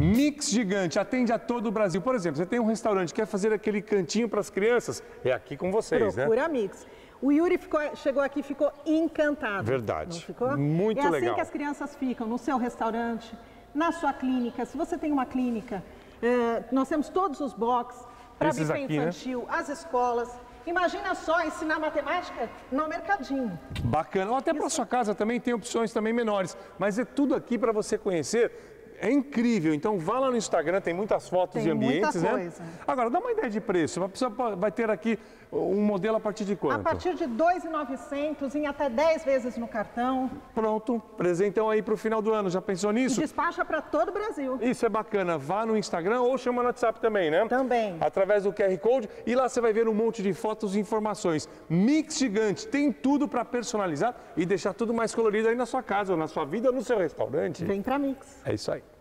Mix Gigante, atende a todo o Brasil. Por exemplo, você tem um restaurante, quer fazer aquele cantinho para as crianças, é aqui com vocês, né? Procura Mix. O Yuri chegou aqui e ficou encantado. Verdade. Não ficou? Muito legal. É assim que as crianças ficam, no seu restaurante, na sua clínica. Se você tem uma clínica, nós temos todos os boxes para buffet infantil, né? As escolas. Imagina só ensinar matemática no mercadinho. Bacana. Ou até para sua casa também tem opções também menores. Mas é tudo aqui para você conhecer. É incrível. Então vá lá no Instagram, tem muitas fotos de ambientes, né? Coisa. Agora, dá uma ideia de preço. A pessoa vai ter aqui um modelo a partir de quanto? A partir de R$ 2.900, em até 10 vezes no cartão. Pronto. Presentão aí para o final do ano. Já pensou nisso? E despacha para todo o Brasil. Isso é bacana. Vá no Instagram ou chama no WhatsApp também, né? Também. Através do QR Code. E lá você vai ver um monte de fotos e informações. Mix Gigante. Tem tudo para personalizar e deixar tudo mais colorido aí na sua casa, ou na sua vida, ou no seu restaurante. Vem para Mix. É isso aí.